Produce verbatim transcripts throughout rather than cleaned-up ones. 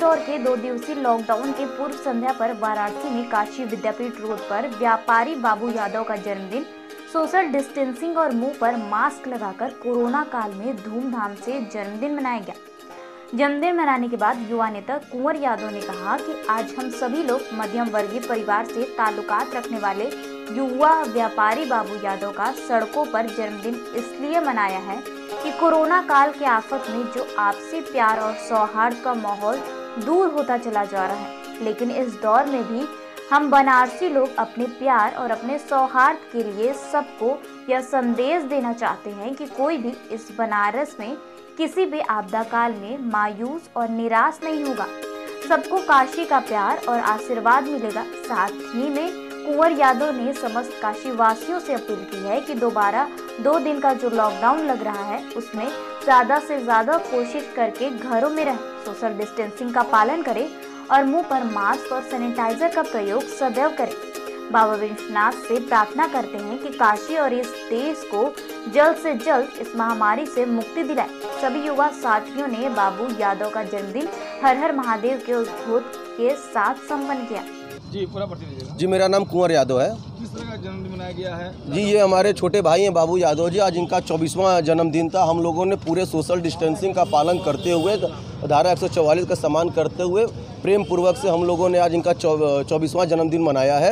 इंदौर के दो दिवसीय लॉकडाउन के पूर्व संध्या पर वाराणसी में काशी विद्यापीठ रोड पर व्यापारी बाबू यादव का जन्मदिन सोशल डिस्टेंसिंग और मुंह पर मास्क लगाकर कोरोना काल में धूमधाम से जन्मदिन मनाया गया। जन्मदिन मनाने के बाद युवा नेता कुंवर यादव ने कहा कि आज हम सभी लोग मध्यम वर्गीय परिवार से ताल्लुकात रखने वाले युवा व्यापारी बाबू यादव का सड़कों पर जन्मदिन इसलिए मनाया है कि कोरोना काल के आफत में जो आपसी प्यार और सौहार्द का माहौल दूर होता चला जा रहा है, लेकिन इस दौर में भी हम बनारसी लोग अपने प्यार और अपने सौहार्द के लिए सबको यह संदेश देना चाहते हैं कि कोई भी इस बनारस में किसी भी आपदा काल में मायूस और निराश नहीं होगा। सबको काशी का प्यार और आशीर्वाद मिलेगा। साथ ही में कुंवर यादव ने समस्त काशी वासियों से अपील की है कि दोबारा दो दिन का जो लॉकडाउन लग रहा है उसमें ज्यादा से ज्यादा कोशिश करके घरों में रहें, सोशल डिस्टेंसिंग का पालन करें और मुंह पर मास्क और सैनिटाइजर का प्रयोग सदैव करें। बाबा विश्वनाथ से प्रार्थना करते हैं कि काशी और इस देश को जल्द से जल्द इस महामारी से मुक्ति दिलाए। सभी युवा साथियों ने बाबू यादव का जन्मदिन हर हर महादेव के उद्घोष के साथ संपन्न किया। जी पूरा परिचय। जी मेरा नाम कुंवर यादव है। किस तरह का जन्मदिन मनाया गया है? जी ये हमारे छोटे भाई हैं बाबू यादव जी, आज इनका चौबीसवां जन्मदिन था। हम लोगों ने पूरे सोशल डिस्टेंसिंग का पालन करते हुए, धारा एक सौ चौवालीस का सम्मान करते हुए प्रेम पूर्वक से हम लोगों ने आज इनका चौबीसवां जन्मदिन मनाया है।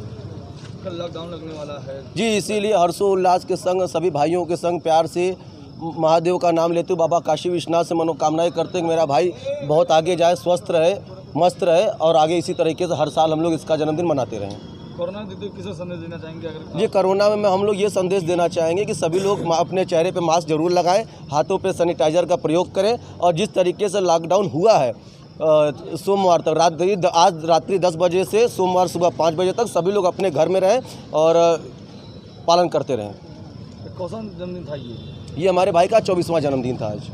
कल लॉकडाउन लगने वाला है जी, इसीलिए हर्षोल्लास के संग सभी भाइयों के संग प्यार से महादेव का नाम लेते हुए बाबा काशी विश्वनाथ से मनोकामनाएं करते हैं कि मेरा भाई बहुत आगे जाए, स्वस्थ रहे, मस्त रहे और आगे इसी तरीके से हर साल हम लोग इसका जन्मदिन मनाते रहें। कोरोना देते हुए किसे संदेश देना चाहेंगे? अगर ये कोरोना में हम लोग ये संदेश देना चाहेंगे कि सभी लोग अपने चेहरे पे मास्क जरूर लगाएं, हाथों पे सैनिटाइजर का प्रयोग करें और जिस तरीके से लॉकडाउन हुआ है सोमवार तक, रात आज रात्रि दस बजे से सोमवार सुबह पाँच बजे तक सभी लोग अपने घर में रहें और पालन करते रहें। कौन सा जन्मदिन था ये? ये हमारे भाई का चौबीसवां जन्मदिन था आज।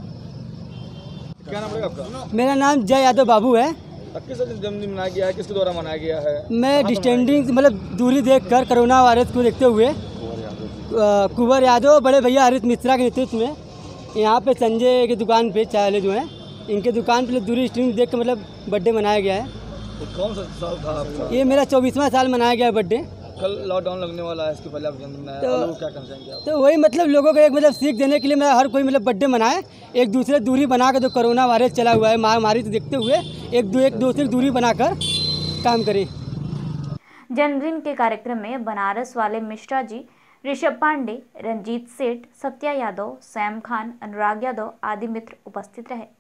क्या नाम है आपका? मेरा नाम जय यादव बाबू है। किस जन्मदिन मनाया गया है? किसके द्वारा मनाया गया है? मैं डिस्टेंसिंग मतलब दूरी देखकर कोरोना वायरस को देखते हुए कुंवर यादव बड़े भैया हरीश मिश्रा के नेतृत्व में यहाँ पे संजय की दुकान पे चाय वाले जो हैं इनके दुकान पे दूरी स्ट्रीम देख कर मतलब बर्थडे मनाया गया है। तो कौन सा साल था आपका? ये मेरा चौबीसवां साल मनाया गया है बर्थडे। कल लॉकडाउन लगने वाला है, इसके पहले आप जन्मदिन मनाया, तो लोग क्या कहना चाहेंगे आप? तो वही मतलब लोगों को एक मतलब सीख देने के लिए मैं हर कोई मतलब बर्थडे मनाए, एक दूसरे दूरी बनाकर जो कोरोना वायरस चला हुआ है महामारी से देखते हुए एक दो एक दूसरे दूरी बनाकर काम करें। जन्मदिन के कार्यक्रम में बनारस वाले मिश्रा जी, ऋषभ पांडे, रंजीत सेठ, सत्या यादव, सैम खान, अनुराग यादव आदि मित्र उपस्थित रहे।